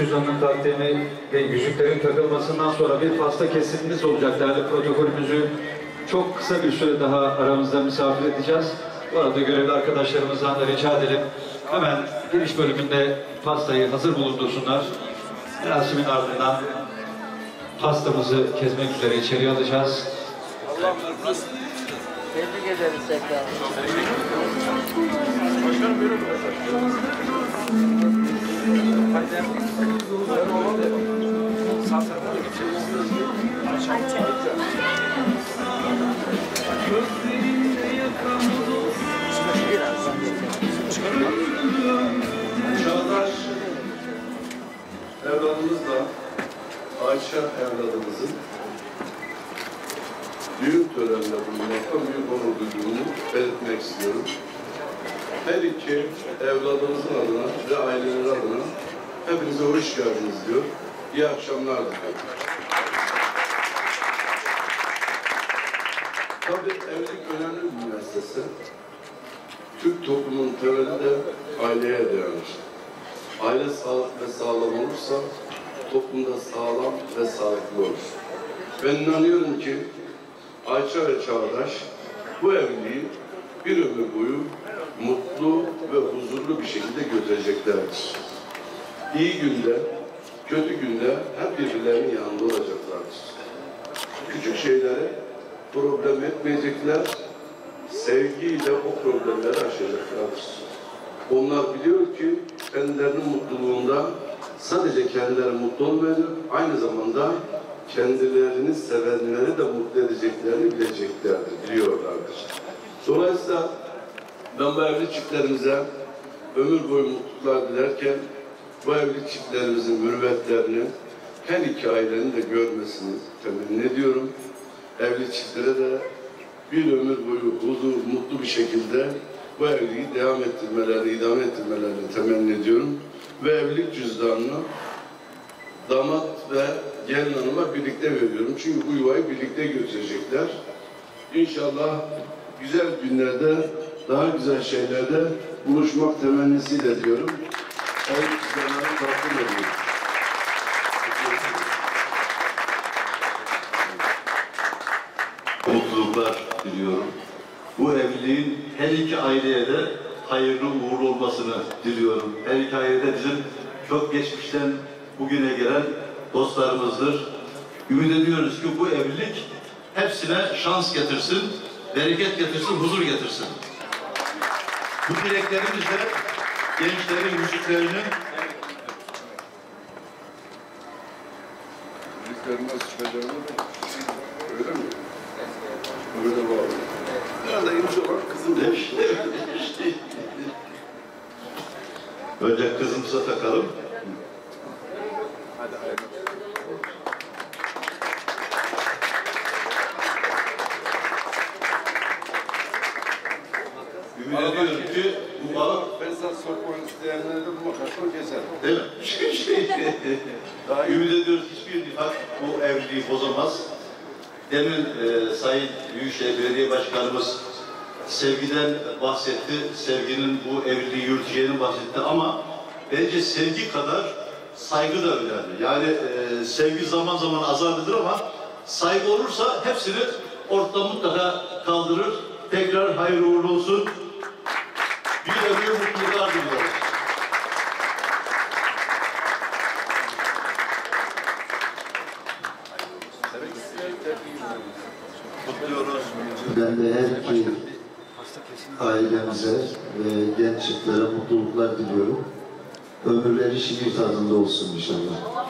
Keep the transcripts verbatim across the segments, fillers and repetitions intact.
cüzdanının takdimi ve yüzüklerin takılmasından sonra bir pasta kesimimiz olacak. Değerli protokolümüzü çok kısa bir süre daha aramızda misafir edeceğiz. Bu arada görevli arkadaşlarımızdan da rica edelim. Hemen giriş bölümünde pastayı hazır bulundursunlar. Merasimin ardından pastamızı kesmek üzere içeriye alacağız. Tebrik ederiz tekrar. Başkanım buyurun. Çağdaş evladımızla Ayşe evladımızın düğün töreninde bulunmaktan büyük onur duyduğumu belirtmek istiyorum. Her iki evladımızın adına ve aileleri adına hepinize hoş geldiniz diyor. İyi akşamlar diliyorum. Tabii evlilik önemli bir müessese. Türk toplumunun temeli de aileye dayanır. Aile sağlık ve sağlam olursa toplumda sağlam ve sağlıklı olur. Ben inanıyorum ki Ayça ve Çağdaş bu evliliği bir ömür boyu mutlu ve huzurlu bir şekilde götüreceklerdir. İyi günde, kötü günde hep birbirlerinin yanında olacaklardır. Küçük şeylere problem etmeyecekler, sevgiyle o problemleri aşacaklardır. Onlar biliyor ki kendilerinin mutluluğunda sadece kendileri mutlu olmayacak, aynı zamanda kendilerini sevenleri de mutlu edeceklerini bileceklerdir, biliyorlardır. Dolayısıyla ben bu evli çiftlerimize ömür boyu mutluluklar dilerken bu evli çiftlerimizin mürüvvetlerini her iki ailenin de görmesini temenni ediyorum. Evli çiftlere de bir ömür boyu huzur, mutlu bir şekilde bu evliliği devam ettirmelerini, idame ettirmelerini temenni ediyorum. Ve evlilik cüzdanını damat ve gelin hanıma birlikte veriyorum. Çünkü bu yuvayı birlikte götürecekler. İnşallah güzel günlerde, daha güzel şeylerde buluşmak temennisiyle diyorum. Evlilik cüzdanlarını takdim ediyorum. Mutluluklar diliyorum. Bu evliliğin her iki aileye de hayırlı uğurlu olmasını diliyorum. Her iki ailede bizim çok geçmişten bugüne gelen dostlarımızdır. Ümit ediyoruz ki bu evlilik hepsine şans getirsin, bereket getirsin, huzur getirsin. Bu dileklerimizle gençlerin yüzüklerini Yüzüklerin nasıl çıkacağını öyle mi? Öyle bağlı. Herhalde imza olarak kızım demiş. önce kızımıza takalım. Hadi hayırlı. Ümit ediyorum ki bu balık Fesat sokmak isteyenleri de bu makasla keser. değil mi? Daha ümit ediyoruz hiçbir nifak bu evliliği bozamaz. Demin e, Sayın Büyükşehir Belediye Başkanımız sevgiden bahsetti, sevginin bu evliliği yürüteceğini bahsetti ama bence sevgi kadar saygı da önemli. Yani e, sevgi zaman zaman azarlıdır ama saygı olursa hepsini ortadan mutlaka kaldırır. Tekrar hayırlı uğurlu olsun. Bir ömür mutluluklar diliyoruz. Kutluyoruz. Ben de her iki ailemize ve genç çiftlere mutluluklar diliyorum. Ömürleri şiir tadında olsun inşallah.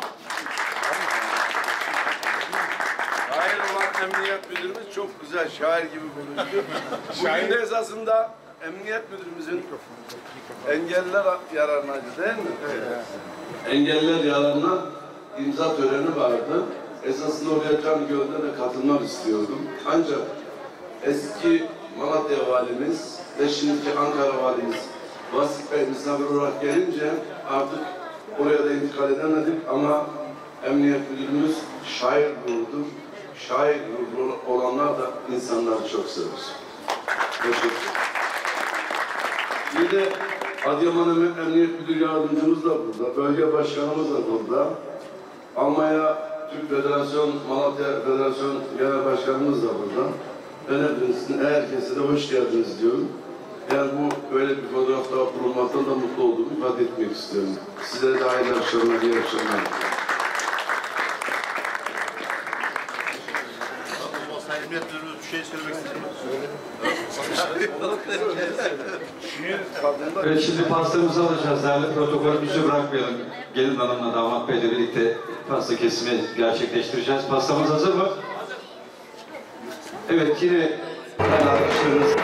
Şair olan emniyet müdürümüz çok güzel, şair gibi konuştu. Bugün de esasında emniyet müdürümüzün engelliler yararınaydı değil mi? Evet. Engelliler yararına imza töreni vardı. Esasında oraya can gönderle katılmak istiyordum. Ancak eski Malatya valimiz ve şimdiki Ankara valimiz Vasıf Bey misafir olarak gelince artık oraya da intikal edemedik ama emniyet müdürümüz şair ruhudur. Şair ruhlu olanlar da insanları çok sever. Teşekkür ederim. Bir de Adıyaman Emniyet Müdür Yardımcımız da burada, bölge başkanımız da burada. Almanya Türk Federasyon, Malatya Federasyon Genel Başkanımız da burada. Ben hepinizin, herkese de hoş geldiniz diyorum. Yani bu böyle bir fotoğrafta bulunmaktan da mutlu olduğumu ifade etmek istiyorum. Size de hayırlı akşamlar, iyi akşamlar. Sayın Müdürümüz bir şey söylemek ister mi? Evet, şimdi pastamızı alacağız. Değerli protokolümüzü bırakmayalım. Gelin hanımla damat beyle birlikte pasta kesimi gerçekleştireceğiz. Pastamız hazır mı? Evet, yine değerli arkadaşlarımız.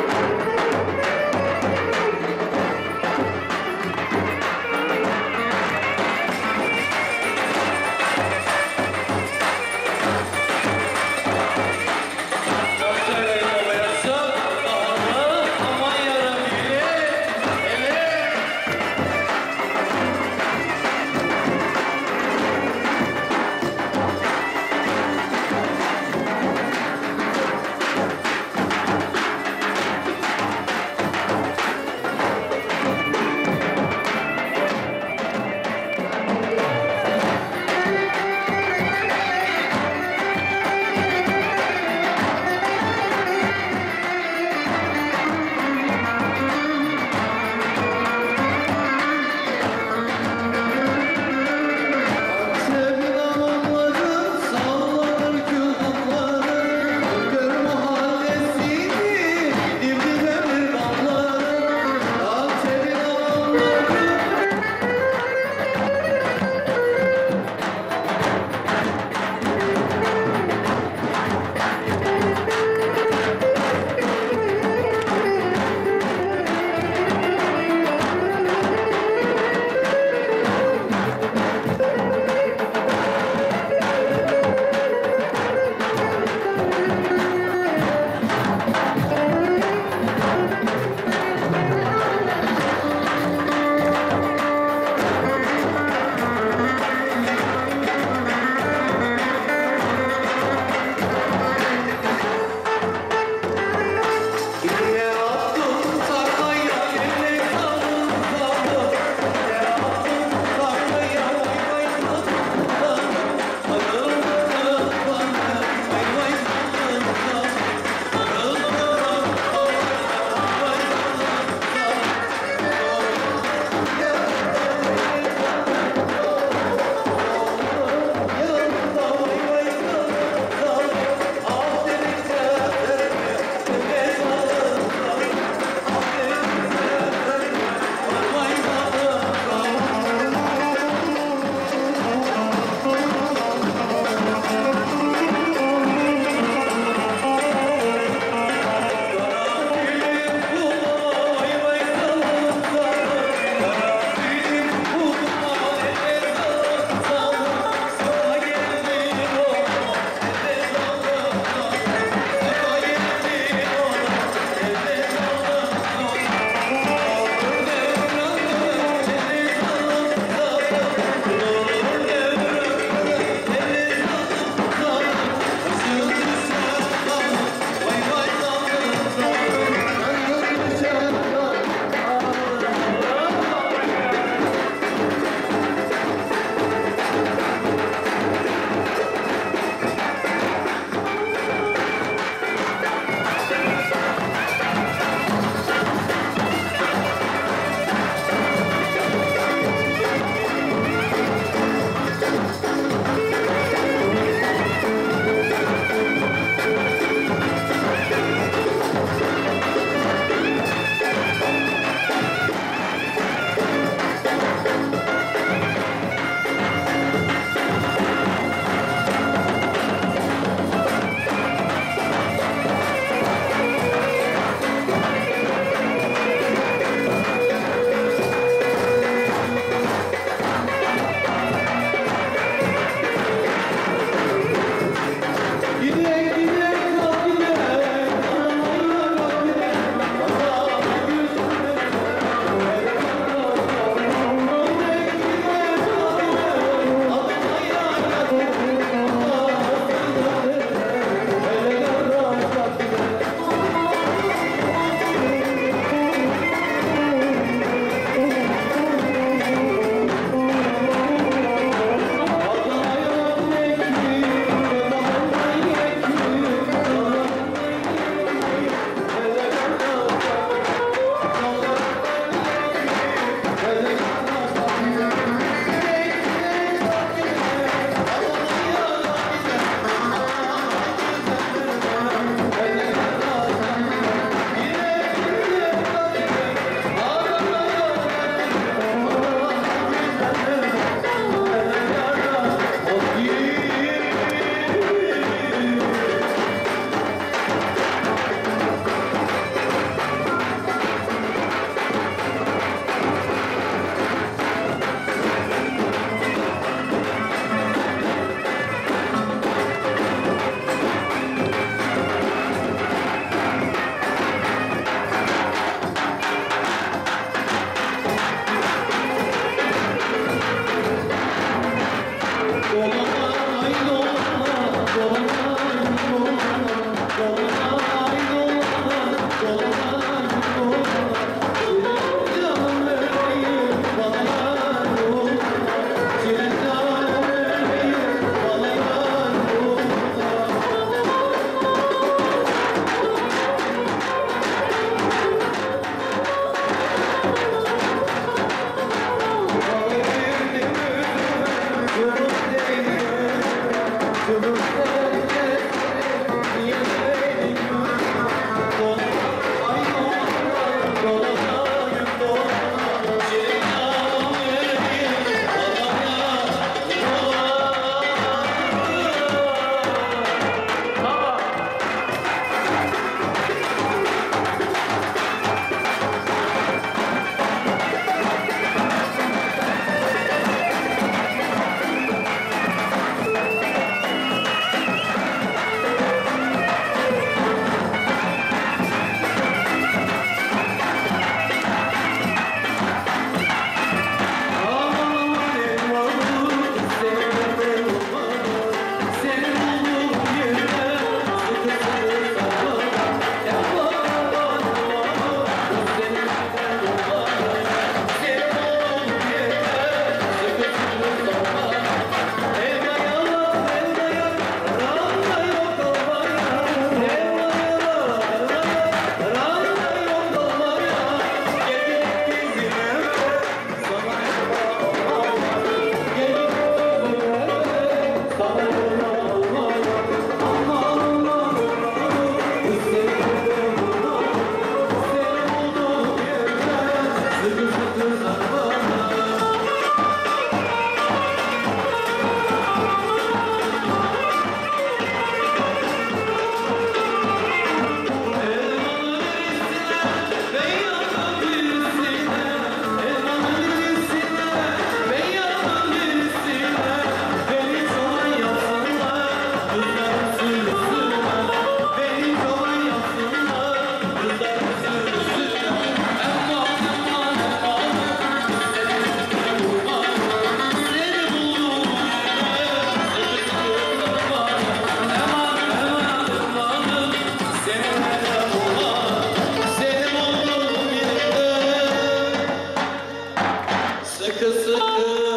sıkı sıkı